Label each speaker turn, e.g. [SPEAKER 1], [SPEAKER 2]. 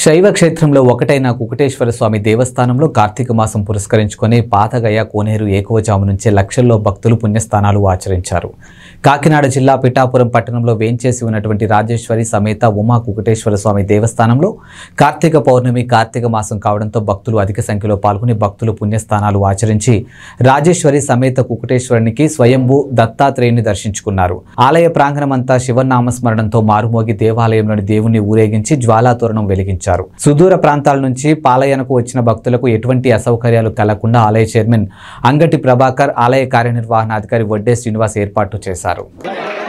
[SPEAKER 1] శైవ క్షేత్రంలో ఒకటైన కుకుటేశ్వర స్వామి దేవస్థానంలో కార్తీక మాసం పురస్కరించుకొని పాతగయ కోనేరు ఏకవజాము నుంచే లక్షల్లో భక్తులు పుణ్యస్థానాలు ఆచరించారు. కాకినాడ జిల్లా పిఠాపురం పట్టణంలో వేంచేసి ఉన్నటువంటి రాజేశ్వరి సమేత ఉమా కుకుటేశ్వర స్వామి దేవస్థానంలో కార్తీక పౌర్ణమి కార్తీక మాసం కావడంతో భక్తులు అధిక సంఖ్యలో పాల్గొని భక్తులు పుణ్యస్థానాలు ఆచరించి రాజేశ్వరి సమేత కుకుటేశ్వరునికి స్వయంభూ దత్తాత్రేయుని దర్శించుకున్నారు. ఆలయ ప్రాంగణమంతా శివనామస్మరణంతో మారుమోగి దేవాలయంలోని దేవుణ్ణి ఊరేగించి జ్వాలాతోరణం వెలిగించారు. సుదూర ప్రాంతాల నుంచి పాలయనకు వచ్చిన భక్తులకు ఎటువంటి అసౌకర్యాలు కలగకుండా ఆలయ చైర్మన్ అంగటి ప్రభాకర్, ఆలయ కార్యనిర్వహణాధికారి వడ్డే శ్రీనివాస్ ఏర్పాటు చేశారు.